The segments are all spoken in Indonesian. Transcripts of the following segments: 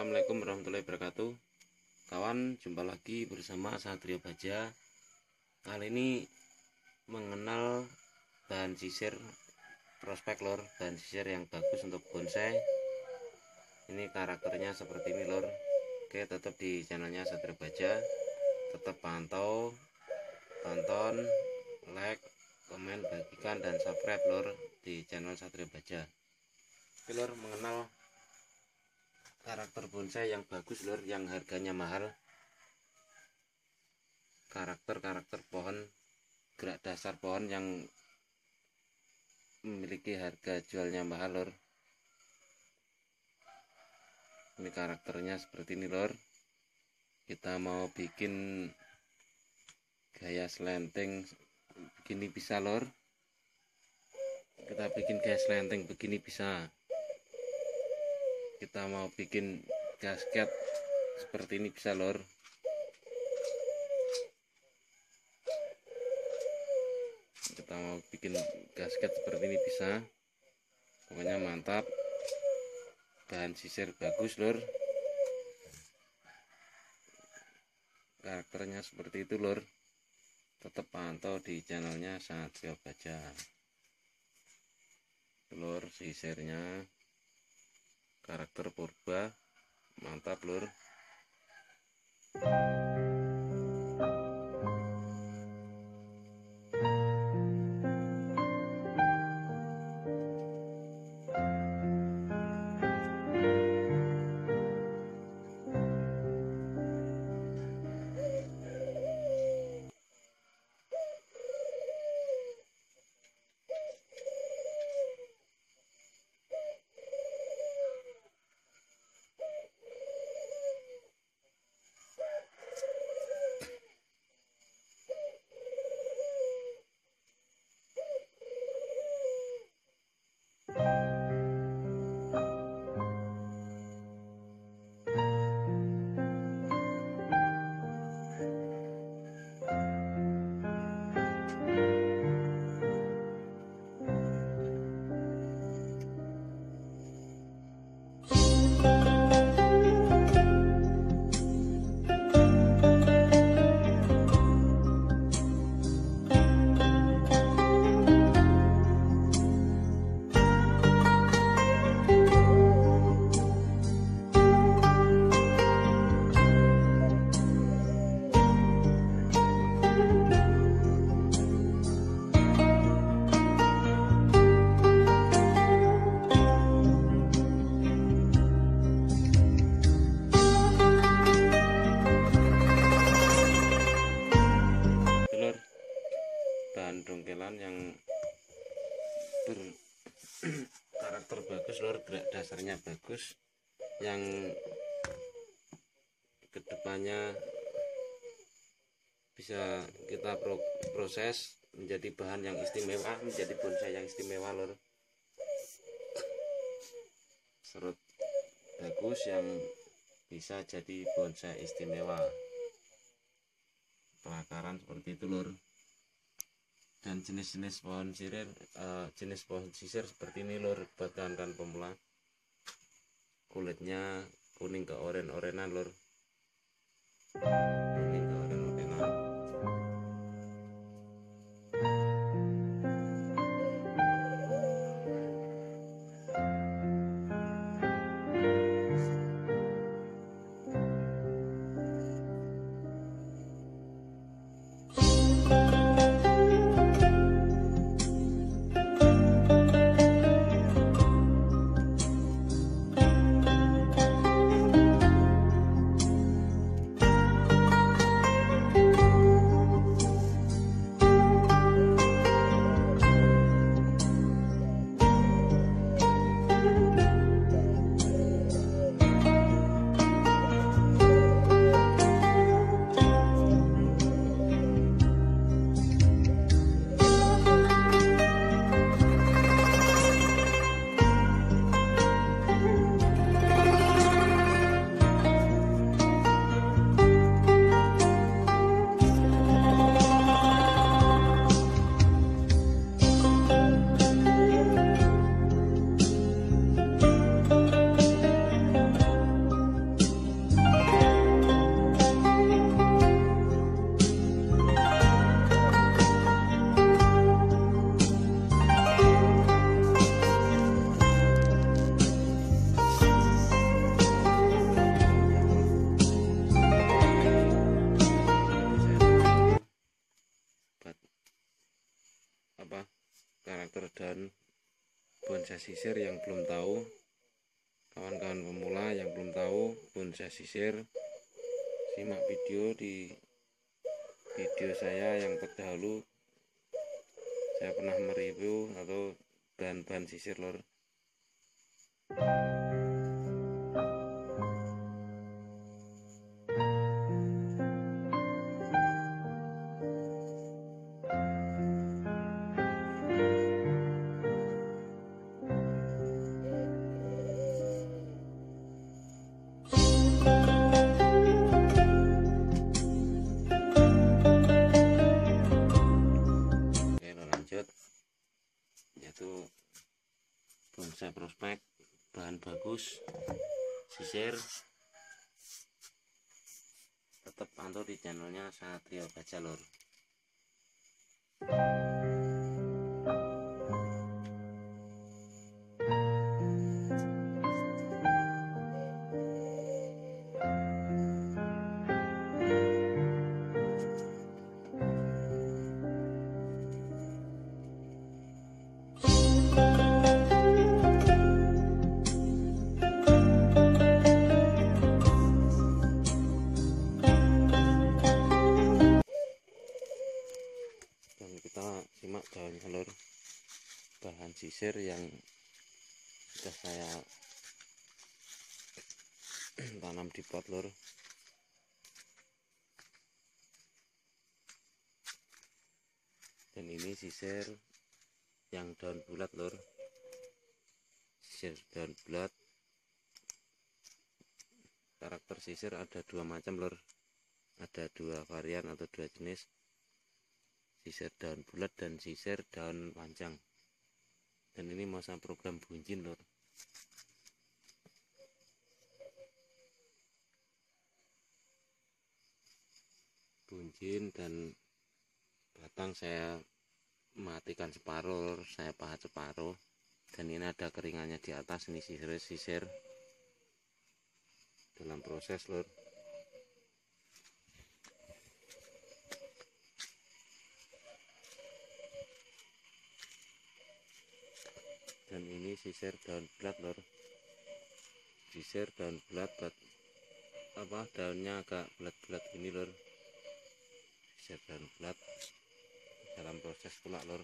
Assalamualaikum warahmatullahi wabarakatuh. Kawan, jumpa lagi bersama Satrio Baja. Kali ini mengenal bahan sisir prospek lor, bahan sisir yang bagus untuk bonsai. Ini karakternya seperti ini lor. Oke, tetap di channelnya Satrio Baja. Tetap pantau, tonton, like, komen, bagikan, dan subscribe lor di channel Satrio Baja. Oke lor, mengenal karakter bonsai yang bagus lor, yang harganya mahal. Karakter pohon, gerak dasar pohon yang memiliki harga jualnya mahal lor. Ini karakternya seperti ini lor. Kita mau bikin gaya slanting begini bisa lor. Kita bikin gaya slanting begini bisa. Kita mau bikin gasket seperti ini bisa lor. Kita mau bikin gasket seperti ini bisa. Pokoknya mantap. Bahan sisir bagus lor. Karakternya seperti itu lor. Tetap pantau di channelnya Satrio Baja. Lor, sisirnya karakter purba, mantap lur. Bahan dongkelan yang berkarakter bagus lor, gerak dasarnya bagus, yang kedepannya bisa kita proses menjadi bahan yang istimewa, menjadi bonsai yang istimewa lor. Serut bagus yang bisa jadi bonsai istimewa, pelakaran seperti itu lor. Dan jenis-jenis pohon sisir, seperti ini lor, buat kawan-kawan pemula. Kulitnya kuning ke oren-orenan lor. Kuning ke oren-orenan. saya sisir yang belum tahu, kawan-kawan pemula yang belum tahu pun saya sisir, simak video saya yang terdahulu. Saya pernah mereview atau bahan-bahan sisir lor. Yaitu bonsai prospek, bahan bagus, sisir. Tetap pantau di channelnya Satrio Baja lor. Kita simak daunnya lor, bahan sisir yang sudah saya tanam di pot lor. Dan ini sisir yang daun bulat lor, sisir daun bulat. Karakter sisir ada dua macam lor, ada dua varian atau dua jenis, sisir daun bulat dan sisir daun panjang. Dan ini masa program bunjin lor. Bunjin dan batang saya matikan separuh lor, saya pahat separuh. Dan ini ada keringannya di atas, ini sisir dalam proses lor. Dan ini sisir daun bulat lor, sisir daun bulat, daunnya agak bulat-bulat ini lor, sisir daun bulat dalam proses pula lor.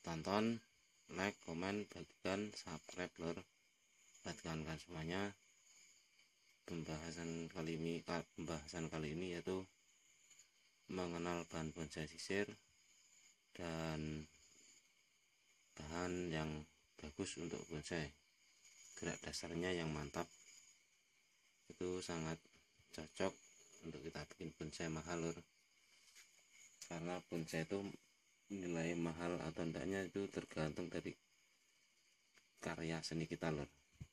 tonton, like, komen, bagikan, subscribe lor. Bagikan semuanya. Pembahasan kali ini yaitu mengenal bahan bonsai sisir dan bahan yang bagus untuk bonsai. Gerak dasarnya yang mantap, itu sangat cocok untuk kita bikin bonsai mahal lor. Karena bonsai itu nilai mahal atau enggaknya itu tergantung dari karya seni kita lor.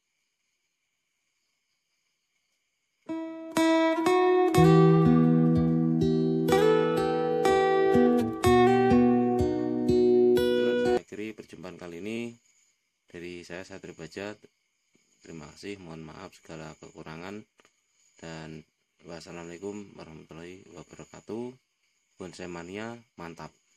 Saya akhiri perjumpaan kali ini dari saya Satrio Baja. Terima kasih, mohon maaf segala kekurangan, dan wassalamualaikum warahmatullahi wabarakatuh. Bonsai mania mantap.